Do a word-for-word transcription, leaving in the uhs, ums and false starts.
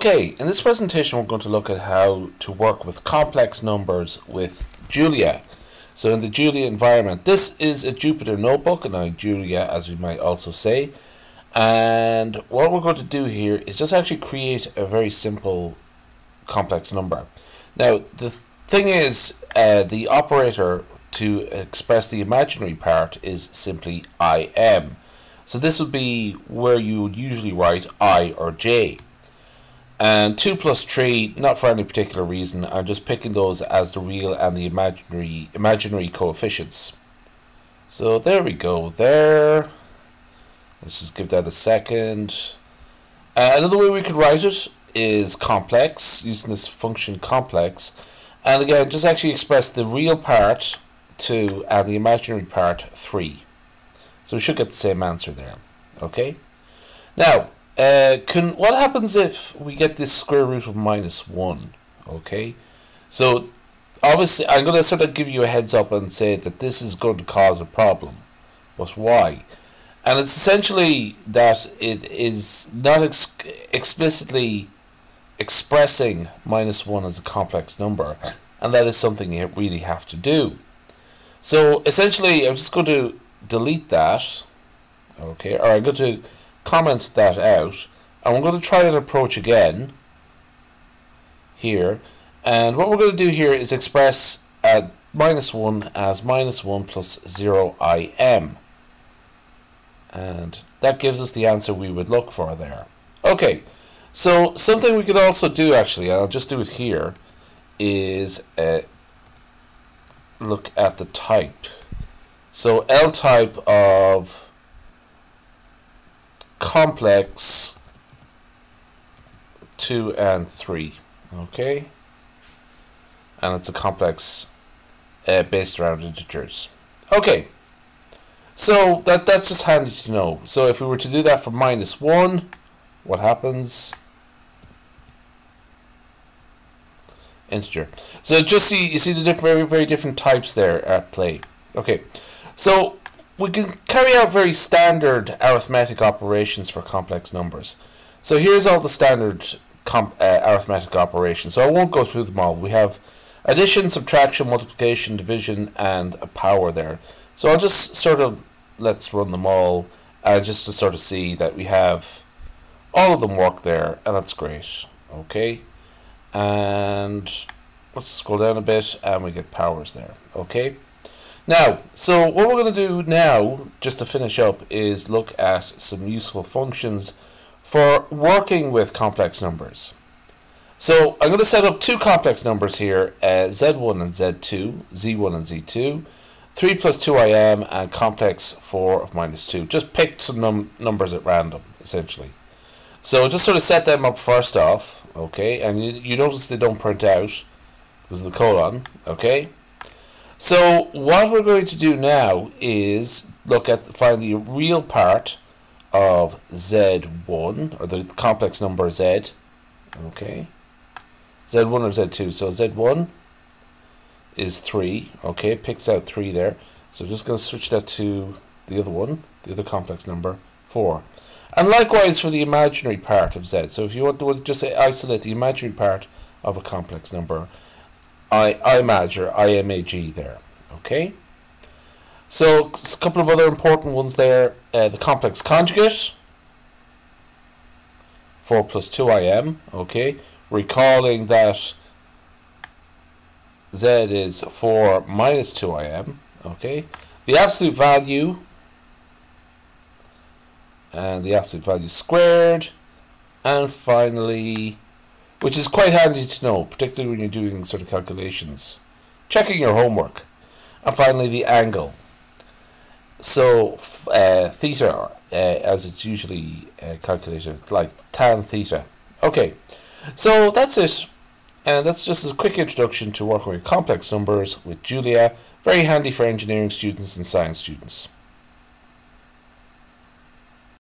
Okay, in this presentation we're going to look at how to work with complex numbers with Julia. So in the Julia environment, this is a Jupyter notebook, and now Julia as we might also say. And what we're going to do here is just actually create a very simple complex number. Now the thing is, uh, the operator to express the imaginary part is simply I M. So this would be where you would usually write I or J. And two plus three, not for any particular reason, I'm just picking those as the real and the imaginary imaginary coefficients. So there we go there. Let's just give that a second. Uh, another way we could write it is complex, using this function complex. And again, just actually express the real part two and the imaginary part three. So we should get the same answer there. Okay. Now, uh, can what happens if we get this square root of minus one? Okay. So obviously, I'm going to sort of give you a heads up and say that this is going to cause a problem. But why? And it's essentially that it is not ex explicitly expressing minus one as a complex number, and that is something you really have to do. So essentially, I'm just going to delete that, okay, or I'm going to comment that out, and we're going to try that approach again here. And what we're going to do here is express uh, minus one as minus one plus zero I M. And that gives us the answer we would look for there. Okay, so something we could also do actually, and I'll just do it here, is uh, look at the type. So L type of complex two and three, okay, and it's a complex uh, based around integers. Okay. So that that's just handy to know. So if we were to do that for minus one, what happens? Integer. So just see you see the different, very very different types there at play. Okay, so we can carry out very standard arithmetic operations for complex numbers. So here's all the standard comp, uh, arithmetic operations. So I won't go through them all. We have addition, subtraction, multiplication, division, and a power there. So I'll just sort of, let's run them all, uh, just to sort of see that we have all of them work there, and that's great. Okay, and let's scroll down a bit, and we get powers there. Okay, now, so what we're going to do now, just to finish up, is look at some useful functions for working with complex numbers. So I'm going to set up two complex numbers here, uh, Z one and Z two, Z one and Z two. three plus two I M, and complex four of minus two. Just pick some num numbers at random, essentially. So just sort of set them up first off, okay, and you, you notice they don't print out because of the colon, okay. So what we're going to do now is look at, find the real part of Z one, or the complex number Z, okay, Z one or Z two, so Z one is three, okay, picks out three there. So just going to switch that to the other one, the other complex number, four. And likewise for the imaginary part of Z. So if you want to just say isolate the imaginary part of a complex number, I, imag or I M A G there, okay. So a couple of other important ones there, uh, the complex conjugate, four plus two I M, okay, recalling that Z is four minus two I M, okay. The absolute value and the absolute value squared, and finally, which is quite handy to know, particularly when you're doing sort of calculations, checking your homework, and finally the angle. So uh, theta, uh, as it's usually uh, calculated, like tan theta. Okay, so that's it. And that's just a quick introduction to working with complex numbers with Julia. Very handy for engineering students and science students.